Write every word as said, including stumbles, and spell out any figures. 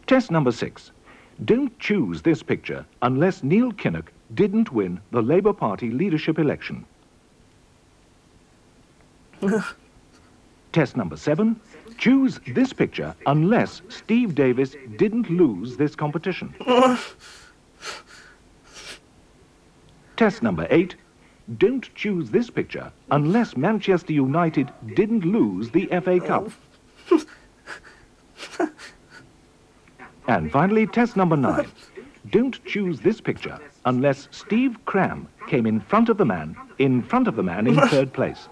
Test number six. Don't choose this picture unless Neil Kinnock didn't win the Labour Party leadership election. Test number seven. Choose this picture unless Steve Davis didn't lose this competition. Test number eight. Don't choose this picture unless Manchester United didn't lose the F A Cup. And finally, test number nine. Don't choose this picture unless Steve Cram came in front of the man, in front of the man in third place.